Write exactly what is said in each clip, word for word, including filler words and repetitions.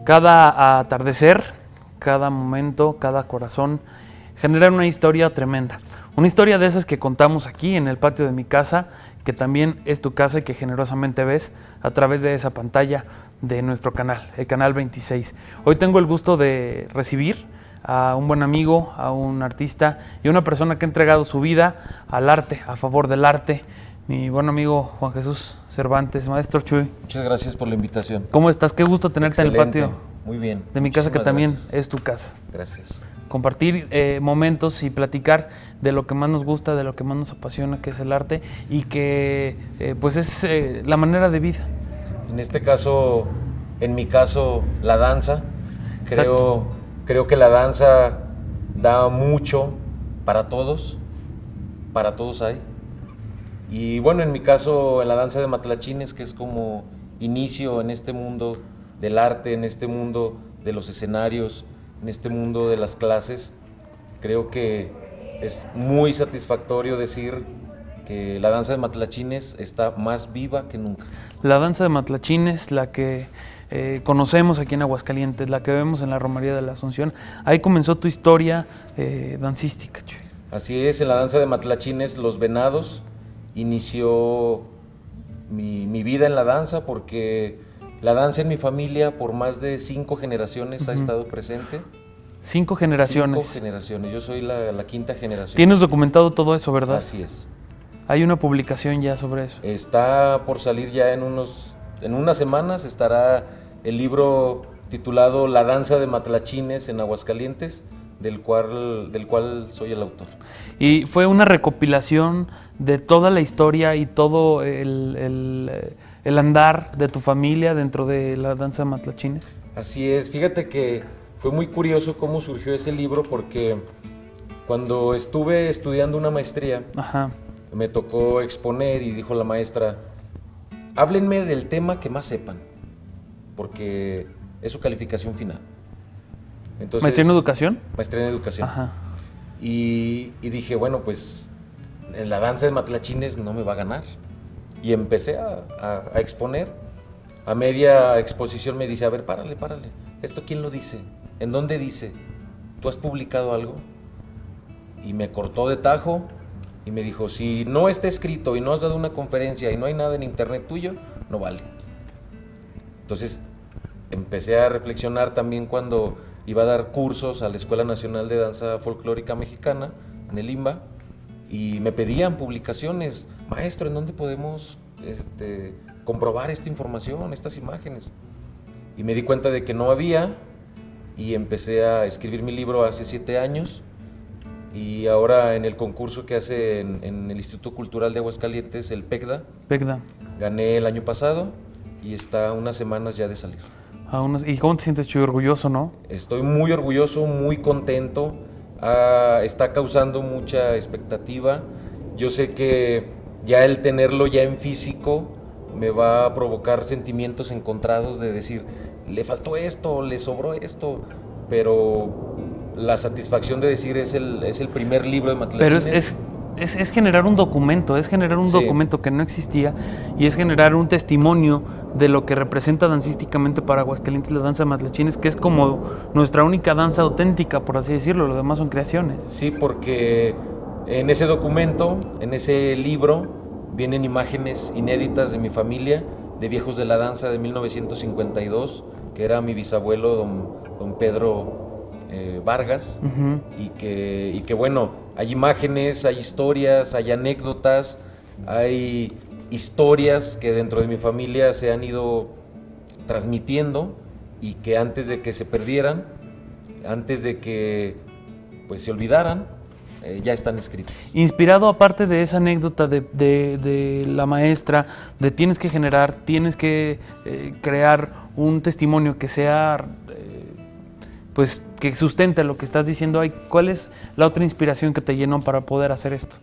Cada atardecer, cada momento, cada corazón genera una historia tremenda. Una historia de esas que contamos aquí en el patio de mi casa, que también es tu casa y que generosamente ves a través de esa pantalla de nuestro canal, el canal veintiséis. Hoy tengo el gusto de recibir a un buen amigo, a un artista y a una persona que ha entregado su vida al arte, a favor del arte. Mi buen amigo Juan Jesús Cervantes. Maestro Chuy. Muchas gracias por la invitación. ¿Cómo estás? Qué gusto tenerte Excelente. en el patio. Muy bien. De mi casa, que Muchísimas también gracias. es tu casa. Gracias. Compartir eh, momentos y platicar de lo que más nos gusta, de lo que más nos apasiona, que es el arte, y que eh, pues es eh, la manera de vida. En este caso, en mi caso, la danza. Creo, creo que la danza da mucho para todos, para todos hay. Y bueno, en mi caso, en la danza de matlachines, que es como inicio en este mundo del arte, en este mundo de los escenarios, en este mundo de las clases, creo que es muy satisfactorio decir que la danza de matlachines está más viva que nunca. La danza de matlachines, la que eh, conocemos aquí en Aguascalientes, la que vemos en la Romería de la Asunción, ahí comenzó tu historia eh, dancística, Chuy. Así es, en la danza de matlachines, Los Venados, inició mi, mi vida en la danza, porque la danza en mi familia por más de cinco generaciones uh-huh. ha estado presente. Cinco generaciones. Cinco generaciones, yo soy la, la quinta generación. Tienes documentado todo eso, ¿verdad? Así es. Hay una publicación ya sobre eso. Está por salir ya en, unos, en unas semanas, estará el libro titulado La danza de matlachines en Aguascalientes, del cual, del cual soy el autor. Y fue una recopilación de toda la historia y todo el, el, el andar de tu familia dentro de la danza de matlachines. Así es, fíjate que fue muy curioso cómo surgió ese libro, porque cuando estuve estudiando una maestría, Ajá. me tocó exponer y dijo la maestra, háblenme del tema que más sepan, porque es su calificación final. Entonces, ¿Maestría en educación? Maestría en educación. Ajá. Y, y dije, bueno, pues en la danza de matlachines no me va a ganar. Y empecé a, a, a exponer. A media exposición me dice, a ver, párale, párale. ¿Esto quién lo dice? ¿En dónde dice? ¿Tú has publicado algo? Y me cortó de tajo y me dijo, si no está escrito y no has dado una conferencia y no hay nada en internet tuyo, no vale. Entonces empecé a reflexionar también cuando iba a dar cursos a la Escuela Nacional de Danza Folclórica Mexicana, en el IMBA, y me pedían publicaciones. Maestro, ¿en dónde podemos este, comprobar esta información, estas imágenes? Y me di cuenta de que no había, y empecé a escribir mi libro hace siete años, y ahora en el concurso que hace en, en el Instituto Cultural de Aguascalientes, el PECDA, PECDA, gané el año pasado, y está unas semanas ya de salir. A unos, ¿Y cómo te sientes, Chuy? Orgulloso, ¿no? Estoy muy orgulloso, muy contento. Ah, está causando mucha expectativa. Yo sé que ya el tenerlo ya en físico me va a provocar sentimientos encontrados de decir, le faltó esto, le sobró esto, pero la satisfacción de decir es el, es el primer libro de matlachines. Pero es, es, es, es generar un documento, es generar un sí. documento que no existía, y es generar un testimonio de lo que representa dancísticamente para Aguascalientes la danza de matlachines, que es como nuestra única danza auténtica, por así decirlo, lo demás son creaciones. Sí, porque en ese documento, en ese libro, vienen imágenes inéditas de mi familia, de viejos de la danza de mil novecientos cincuenta y dos, que era mi bisabuelo, don, don Pedro eh, Vargas, uh-huh. y, que, y que bueno, hay imágenes, hay historias, hay anécdotas, hay historias que dentro de mi familia se han ido transmitiendo y que antes de que se perdieran, antes de que pues se olvidaran, eh, ya están escritas. Inspirado, aparte de esa anécdota de, de, de la maestra, de tienes que generar, tienes que eh, crear un testimonio que sea, eh, pues que sustente lo que estás diciendo, ¿cuál es la otra inspiración que te llenó para poder hacer esto?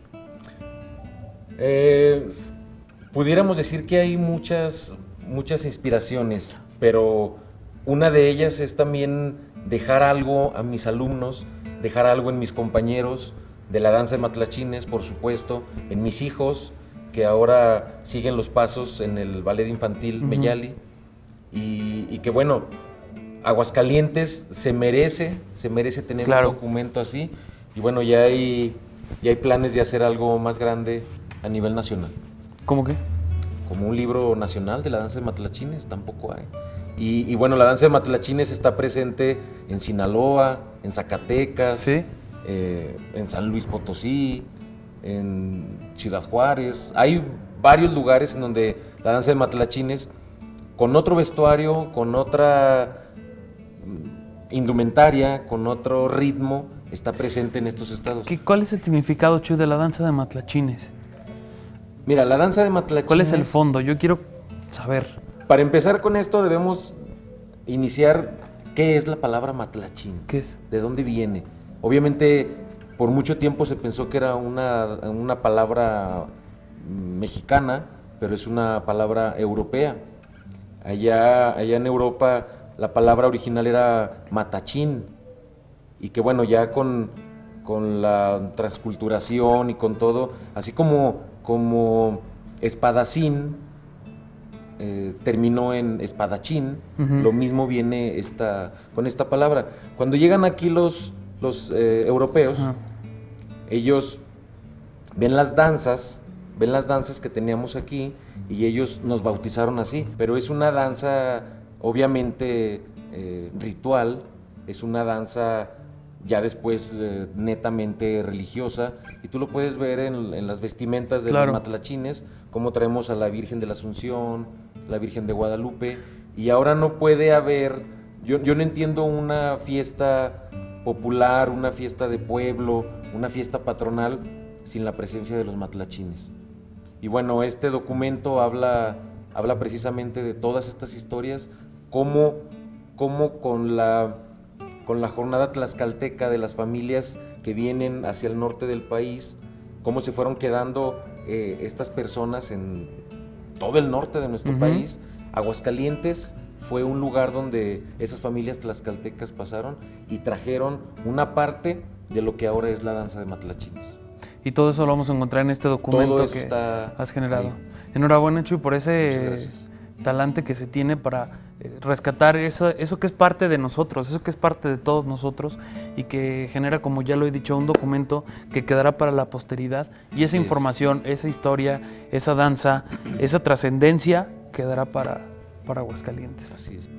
Eh... Pudiéramos decir que hay muchas, muchas inspiraciones, pero una de ellas es también dejar algo a mis alumnos, dejar algo en mis compañeros de la danza de matlachines, por supuesto, en mis hijos, que ahora siguen los pasos en el ballet infantil uh-huh. Meyali, y, y que bueno, Aguascalientes se merece, se merece tener Claro. un documento así, y bueno, ya hay, ya hay planes de hacer algo más grande a nivel nacional. ¿Cómo qué? Como un libro nacional de la danza de matlachines, tampoco hay. Y, y bueno, la danza de matlachines está presente en Sinaloa, en Zacatecas, Sí. eh, en San Luis Potosí, en Ciudad Juárez. Hay varios lugares en donde la danza de matlachines, con otro vestuario, con otra mm, indumentaria, con otro ritmo, está presente en estos estados. ¿Qué- ¿Cuál es el significado, Chuy, de la danza de matlachines? Mira, la danza de matlachines... ¿Cuál es el fondo? Yo quiero saber. Para empezar con esto debemos iniciar qué es la palabra matlachín, ¿Qué es? de dónde viene. Obviamente por mucho tiempo se pensó que era una, una palabra mexicana, pero es una palabra europea. Allá, allá en Europa la palabra original era matachín, y que bueno, ya con, con la transculturación y con todo, así como, como espadacín, Eh, terminó en espadachín, Ujú. lo mismo viene esta, con esta palabra. Cuando llegan aquí los, los eh, europeos, Ajá. ellos ven las danzas, ven las danzas que teníamos aquí y ellos nos bautizaron así, pero es una danza obviamente eh, ritual, es una danza ya después eh, netamente religiosa, y tú lo puedes ver en, en las vestimentas de Claro. los matlachines, como traemos a la Virgen de la Asunción, la Virgen de Guadalupe, y ahora no puede haber, yo, yo no entiendo una fiesta popular, una fiesta de pueblo, una fiesta patronal sin la presencia de los matlachines. Y bueno, este documento habla, habla precisamente de todas estas historias, cómo, cómo con la, con la jornada tlaxcalteca de las familias que vienen hacia el norte del país, cómo se fueron quedando eh, estas personas en todo el norte de nuestro Ujú. país. Aguascalientes fue un lugar donde esas familias tlaxcaltecas pasaron y trajeron una parte de lo que ahora es la danza de matlachines. Y todo eso lo vamos a encontrar en este documento Todo eso que está has generado. ahí. Enhorabuena, Chuy, por Muchas ese gracias. talante que se tiene para eh, rescatar eso, eso que es parte de nosotros, eso que es parte de todos nosotros y que genera, como ya lo he dicho, un documento que quedará para la posteridad, y esa Así es. información, esa historia, esa danza, esa trascendencia quedará para, para Aguascalientes. Así es.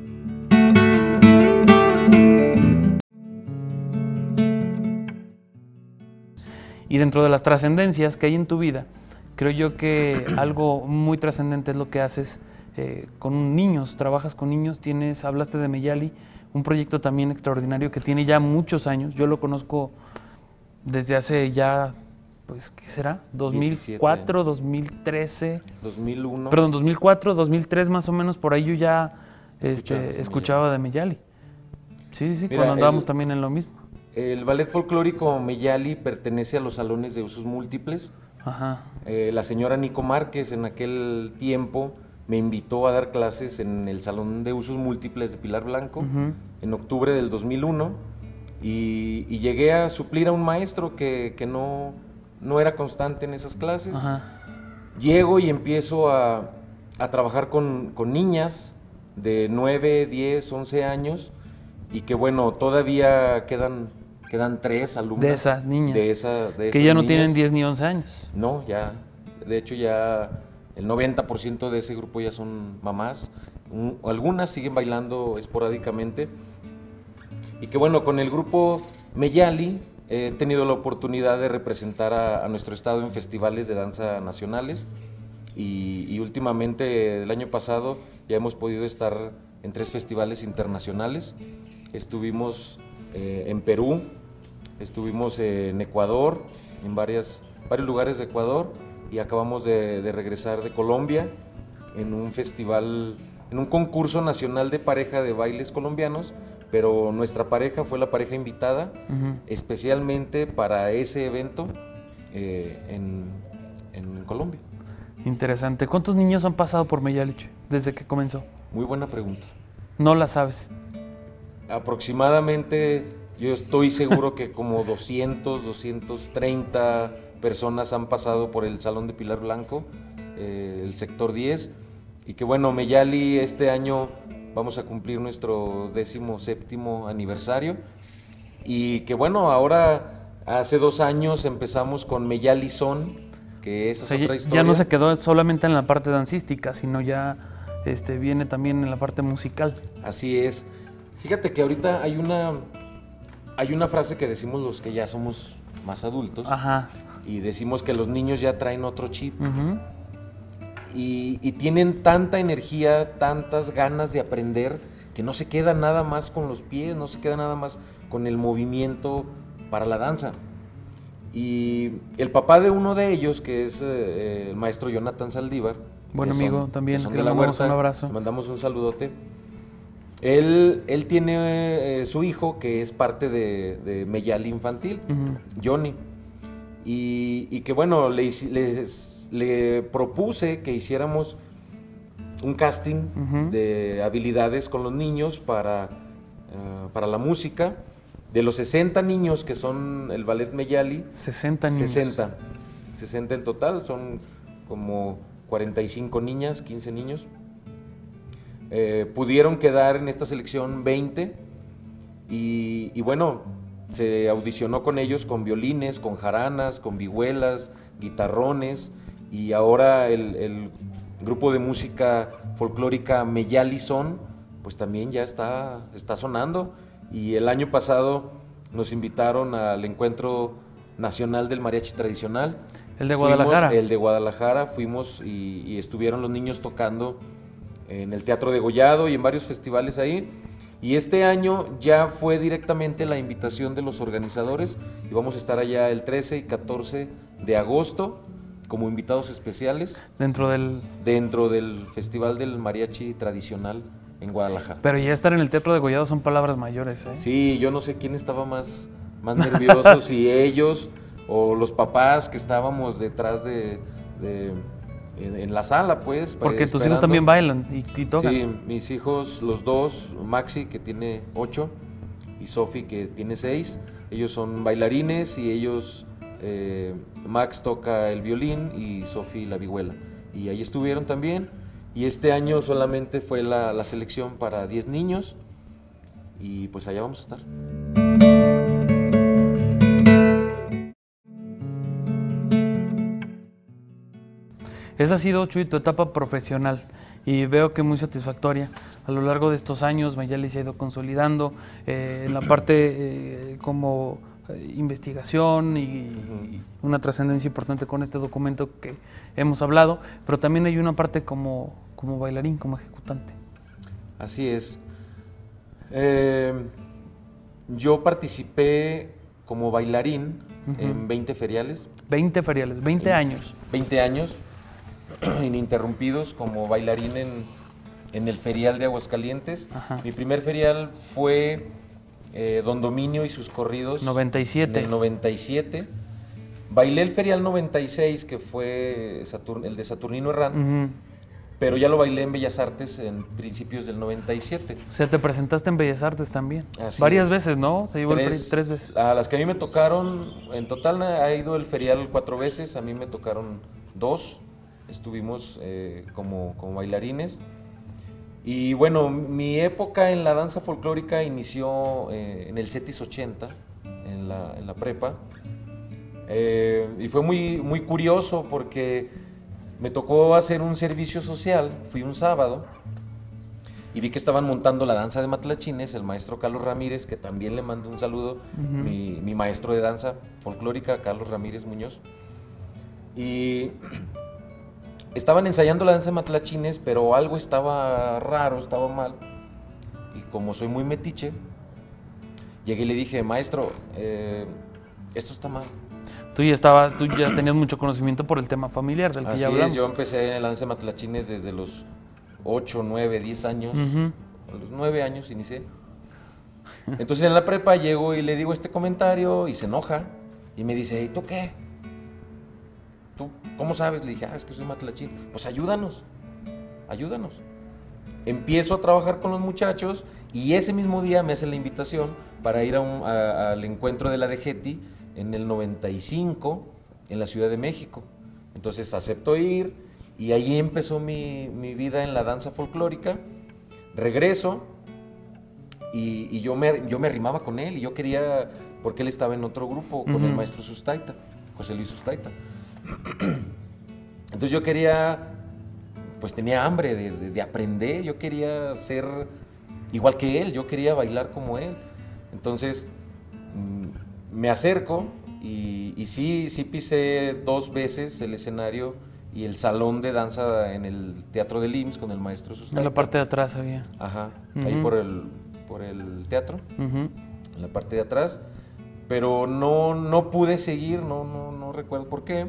Y dentro de las trascendencias que hay en tu vida, creo yo que algo muy trascendente es lo que haces eh, con niños, trabajas con niños, tienes, hablaste de Meyali, un proyecto también extraordinario que tiene ya muchos años. Yo lo conozco desde hace ya, pues, ¿qué será? dos mil cuatro, dos mil trece, dos mil uno. perdón, dos mil cuatro, dos mil tres más o menos, por ahí yo ya Escuchabas este, de escuchaba de Meyali. Sí, sí, sí, Mira, cuando andábamos el- también en lo mismo. El ballet folclórico Meyali pertenece a los salones de usos múltiples. Ajá. Eh, la señora Nico Márquez en aquel tiempo me invitó a dar clases en el Salón de Usos Múltiples de Pilar Blanco Ujú. en octubre del dos mil uno, y, y llegué a suplir a un maestro que, que no, no era constante en esas clases. Ajá. Llego y empiezo a, a trabajar con, con niñas de nueve, diez, once años, y que bueno, todavía quedan, quedan tres alumnas. De esas niñas. De esa- de Que esas ya no niñas. tienen diez ni once años. No, ya, de hecho ya el noventa por ciento de ese grupo ya son mamás. Un- algunas siguen bailando esporádicamente. Y que bueno, con el grupo Meyali he tenido la oportunidad de representar a, a nuestro estado en festivales de danza nacionales, y, y últimamente el año pasado ya hemos podido estar en tres festivales internacionales. Estuvimos eh, en Perú, estuvimos en Ecuador, en varias, varios lugares de Ecuador, y acabamos de, de regresar de Colombia en un festival, en un concurso nacional de pareja de bailes colombianos, pero nuestra pareja fue la pareja invitada Ujú. especialmente para ese evento eh, en, en Colombia. Interesante. ¿Cuántos niños han pasado por Meyali, Chuy, desde que comenzó? Muy buena pregunta. No la sabes. Aproximadamente, yo estoy seguro que como doscientos, doscientos treinta personas han pasado por el Salón de Pilar Blanco, eh, el sector diez, y que bueno, Meyali este año vamos a cumplir nuestro décimo séptimo aniversario. Y que bueno, ahora hace dos años empezamos con Meyali Son, que esa O sea, es otra ya- historia. ya no se quedó solamente en la parte dancística, sino ya este, viene también en la parte musical. Así es. Fíjate que ahorita hay una, hay una frase que decimos los que ya somos más adultos, Ajá. y decimos que los niños ya traen otro chip. Ujú. Y, y tienen tanta energía, tantas ganas de aprender, que no se queda nada más con los pies, no se queda nada más con el movimiento para la danza. Y el papá de uno de ellos, que es eh, el maestro Jonathan Saldívar, Buen que amigo son- también, son que de le la mandamos Huerta, un abrazo. le mandamos un saludote. Él, él tiene eh, su hijo, que es parte de, de Meyali Infantil, Ujú. Johnny. Y, y que bueno, le, hici- les- le propuse que hiciéramos un casting Ujú. de habilidades con los niños para, eh, para la música. De los sesenta niños que son el ballet Meyali, sesenta niños. sesenta, sesenta en total, son como cuarenta y cinco niñas, quince niños. Eh, pudieron quedar en esta selección veinte y, y bueno, se audicionó con ellos con violines, con jaranas, con vihuelas, guitarrones, y ahora el, el grupo de música folclórica Meyali Son, pues también ya está, está sonando. Y el año pasado nos invitaron al encuentro nacional del mariachi tradicional. El de Fuimos- Guadalajara. el de Guadalajara, fuimos y, y estuvieron los niños tocando en el Teatro de Gollado y en varios festivales ahí. Y este año ya fue directamente la invitación de los organizadores y vamos a estar allá el trece y catorce de agosto como invitados especiales Dentro del... dentro del Festival del Mariachi Tradicional en Guadalajara. Pero ya estar en el Teatro de Gollado son palabras mayores, ¿eh? Sí, yo no sé quién estaba más, más nervioso, si ellos o los papás que estábamos detrás de, de- en, en la sala, pues. Porque tus hijos esperando. también bailan y, y tocan. Sí, mis hijos, los dos, Maxi que tiene ocho y Sofi que tiene seis, ellos son bailarines y ellos, eh, Max toca el violín y Sofi la vihuela. Y ahí estuvieron también. Y este año solamente fue la, la selección para diez niños y pues allá vamos a estar. Esa ha sido, Chuy, tu etapa profesional y veo que muy satisfactoria. A lo largo de estos años Meyali se ha ido consolidando eh, en la parte eh, como eh, investigación y, y una trascendencia importante con este documento que hemos hablado, pero también hay una parte como, como bailarín, como ejecutante. Así es. Eh, yo participé como bailarín Ujú. en veinte feriales, veinte feriales, veinte Sí. años. veinte años ininterrumpidos como bailarín en, en el ferial de Aguascalientes. Ajá. Mi primer ferial fue eh, Don Dominio y sus corridos. noventa y siete. En el noventa y siete. Bailé el ferial noventa y seis, que fue Saturn- el de Saturnino Herrán, Ujú. pero ya lo bailé en Bellas Artes en principios del noventa y siete. O sea, te presentaste en Bellas Artes también. Así Varias es. veces, ¿no? Se llevó el feri- tres veces. A las que a mí me tocaron, en total ha ido el ferial cuatro veces, a mí me tocaron dos, estuvimos eh, como, como bailarines. Y bueno, mi época en la danza folclórica inició eh, en el CETIS ochenta, en la, en la prepa. Eh, y fue muy, muy curioso porque me tocó hacer un servicio social, fui un sábado y vi que estaban montando la danza de matlachines, el maestro Carlos Ramírez, que también le mando un saludo, Ujú. mi, mi maestro de danza folclórica, Carlos Ramírez Muñoz. Y estaban ensayando la danza de matlachines, pero algo estaba raro, estaba mal. Y como soy muy metiche, llegué y le dije, maestro, eh, esto está mal. Tú ya estabas, tú ya tenías mucho conocimiento por el tema familiar del que Así ya es, hablamos. yo empecé en la danza de matlachines desde los ocho, nueve, diez años. Ujú. A los nueve años inicié. Entonces en la prepa llego y le digo este comentario y se enoja y me dice, ¿y tú qué? ¿Tú cómo sabes? Le dije, ah, es que soy matlachín. Pues ayúdanos, ayúdanos. Empiezo a trabajar con los muchachos y ese mismo día me hacen la invitación para ir a un- a- al encuentro de la D G E T I en el noventa y cinco en la Ciudad de México. Entonces acepto ir y ahí empezó mi, mi vida en la danza folclórica. Regreso y, y yo, me, yo me arrimaba con él y yo quería, porque él estaba en otro grupo con uh-huh. el maestro Sustaita, José Luis Sustaita. Entonces yo quería, pues tenía hambre de, de, de aprender, yo quería ser igual que él, yo quería bailar como él. Entonces mmm, me acerco y, y sí, sí pisé dos veces el escenario y el salón de danza en el Teatro del I M S S con el maestro Sustaita. En la parte de atrás había. Ajá, uh-huh. ahí por el, por el teatro, uh-huh. en la parte de atrás. Pero no, no pude seguir, no, no, no recuerdo por qué.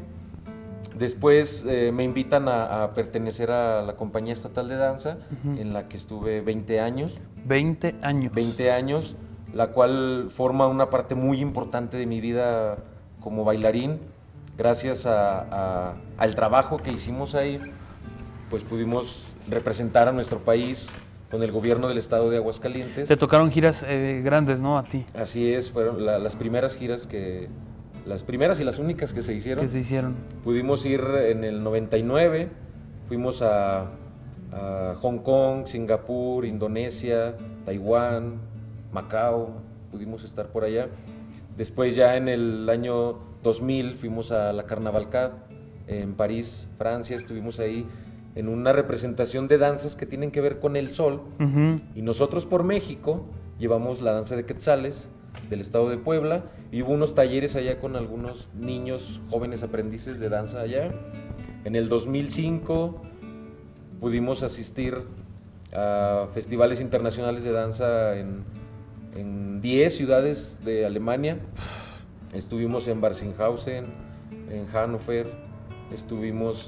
Después eh, me invitan a, a pertenecer a la Compañía Estatal de Danza, uh-huh. en la que estuve veinte años. veinte años. veinte años, la cual forma una parte muy importante de mi vida como bailarín. Gracias a, a, al trabajo que hicimos ahí, pues pudimos representar a nuestro país con el gobierno del estado de Aguascalientes. Te tocaron giras eh, grandes, ¿no? A ti. Así es, fueron la, las primeras giras que... Las primeras y las únicas que se hicieron. Que se hicieron. Pudimos ir en el noventa y nueve, fuimos a, a Hong Kong, Singapur, Indonesia, Taiwán, Macao, pudimos estar por allá. Después ya en el año dos mil fuimos a la Carnavalcade en París, Francia, estuvimos ahí en una representación de danzas que tienen que ver con el sol. Uh-huh. Y nosotros por México llevamos la danza de Quetzales del estado de Puebla y hubo unos talleres allá con algunos niños, jóvenes aprendices de danza allá. En el dos mil cinco pudimos asistir a festivales internacionales de danza en, en diez ciudades de Alemania. Estuvimos en Barsinghausen, en Hannover, estuvimos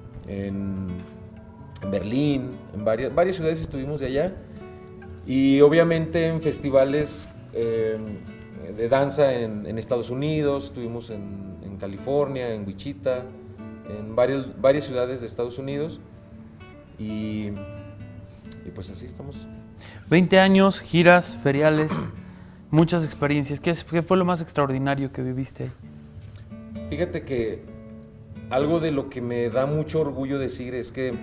en, en Berlín, en varias, varias ciudades estuvimos de allá. Y obviamente en festivales eh, de danza en, en Estados Unidos, estuvimos en, en California, en Wichita, en varios, varias ciudades de Estados Unidos. Y, y pues así estamos. veinte años, giras, feriales, muchas experiencias. ¿Qué, es, ¿Qué fue lo más extraordinario que viviste ahí? Fíjate que algo de lo que me da mucho orgullo decir es que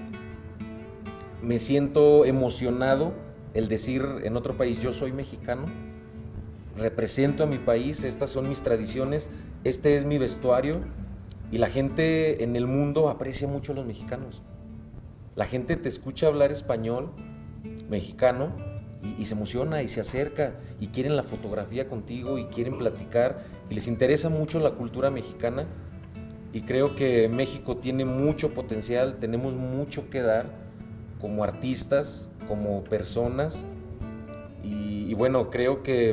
me siento emocionado el decir en otro país, yo soy mexicano, represento a mi país, estas son mis tradiciones, este es mi vestuario, y la gente en el mundo aprecia mucho a los mexicanos. La gente te escucha hablar español, mexicano, y, y se emociona y se acerca, y quieren la fotografía contigo, y quieren platicar, y les interesa mucho la cultura mexicana, y creo que México tiene mucho potencial, tenemos mucho que dar como artistas, como personas, y, y bueno, creo que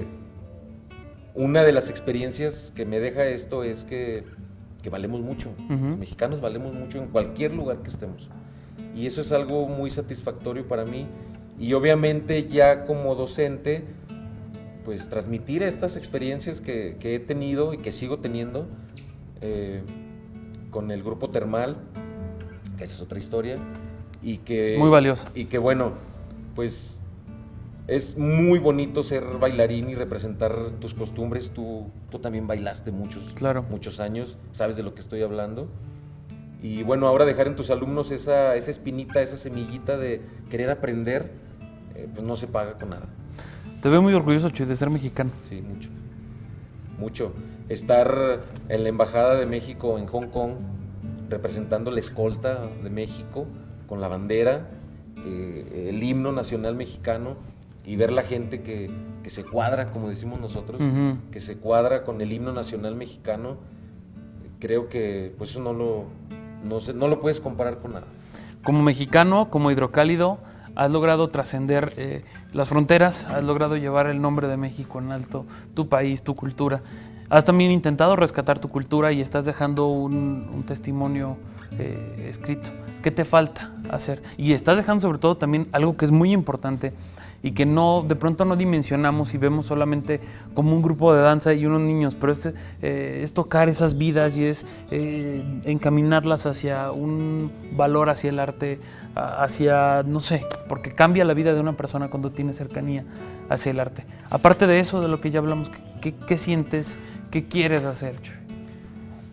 una de las experiencias que me deja esto es que, que valemos mucho, uh-huh. Los mexicanos valemos mucho en cualquier lugar que estemos, y eso es algo muy satisfactorio para mí, y obviamente ya como docente, pues transmitir estas experiencias que, que he tenido y que sigo teniendo eh, con el grupo Termal, que esa es otra historia, y que muy valiosa. Y que bueno, pues es muy bonito ser bailarín y representar tus costumbres. Tú, tú también bailaste muchos, claro. muchos años, sabes de lo que estoy hablando. Y bueno, ahora dejar en tus alumnos esa, esa espinita, esa semillita de querer aprender, eh, pues no se paga con nada. Te veo muy orgulloso, Chuy, de ser mexicano. Sí, mucho, mucho. Estar en la Embajada de México en Hong Kong, representando la escolta de México, con la bandera, eh, el himno nacional mexicano, y ver la gente que, que se cuadra, como decimos nosotros, uh-huh. que se cuadra con el himno nacional mexicano, creo que pues eso no lo, no, se, no lo puedes comparar con nada. Como mexicano, como Hidrocálido, has logrado trascender eh, las fronteras, has logrado llevar el nombre de México en alto, tu país, tu cultura. Has también intentado rescatar tu cultura y estás dejando un, un testimonio eh, escrito. ¿Qué te falta hacer? Y estás dejando sobre todo también algo que es muy importante y que no, de pronto no dimensionamos y vemos solamente como un grupo de danza y unos niños, pero es, eh, es tocar esas vidas y es eh, encaminarlas hacia un valor, hacia el arte, hacia, no sé, porque cambia la vida de una persona cuando tiene cercanía hacia el arte. Aparte de eso, de lo que ya hablamos, ¿qué, qué sientes? ¿Qué quieres hacer, Chuy?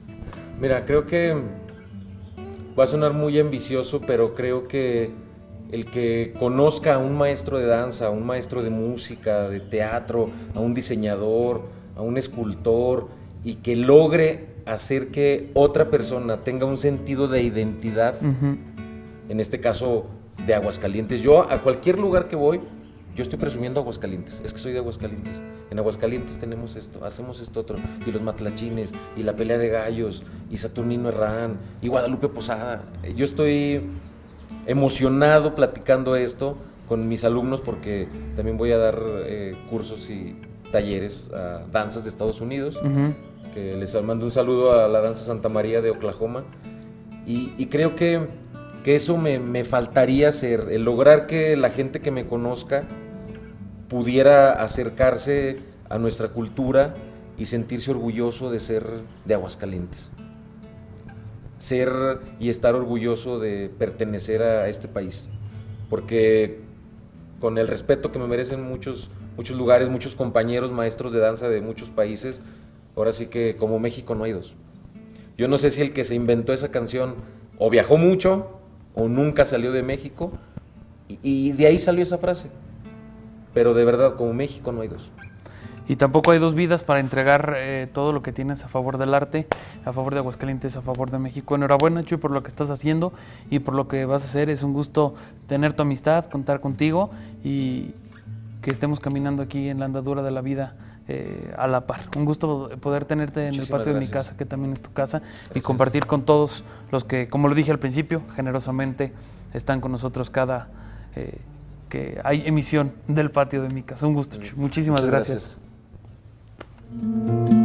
Mira, creo que va a sonar muy ambicioso, pero creo que el que conozca a un maestro de danza, a un maestro de música, de teatro, a un diseñador, a un escultor, y que logre hacer que otra persona tenga un sentido de identidad, uh-huh. en este caso de Aguascalientes. Yo a cualquier lugar que voy, yo estoy presumiendo Aguascalientes, es que soy de Aguascalientes. En Aguascalientes tenemos esto, hacemos esto otro, y los matlachines, y la pelea de gallos, y Saturnino Herrán, y Guadalupe Posada. Yo estoy emocionado platicando esto con mis alumnos porque también voy a dar eh, cursos y talleres a danzas de Estados Unidos, uh-huh. que les mando un saludo a la danza Santa María de Oklahoma, y, y creo que, que eso me, me faltaría hacer, el lograr que la gente que me conozca pudiera acercarse a nuestra cultura y sentirse orgulloso de ser de Aguascalientes, ser y estar orgulloso de pertenecer a este país, porque con el respeto que me merecen muchos, muchos lugares, muchos compañeros, maestros de danza de muchos países, ahora sí que como México no hay dos. Yo no sé si el que se inventó esa canción o viajó mucho o nunca salió de México, y, y de ahí salió esa frase, pero de verdad, como México no hay dos. Y tampoco hay dos vidas para entregar eh, todo lo que tienes a favor del arte, a favor de Aguascalientes, a favor de México. Enhorabuena, Chuy, por lo que estás haciendo y por lo que vas a hacer. Es un gusto tener tu amistad, contar contigo y que estemos caminando aquí en la andadura de la vida eh, a la par. Un gusto poder tenerte en Muchísimas el patio gracias. de mi casa, que también es tu casa, Gracias. y compartir con todos los que, como lo dije al principio, generosamente están con nosotros cada eh, que hay emisión del patio de mi casa. Un gusto, Chuy. Muchísimas Muchas gracias. gracias.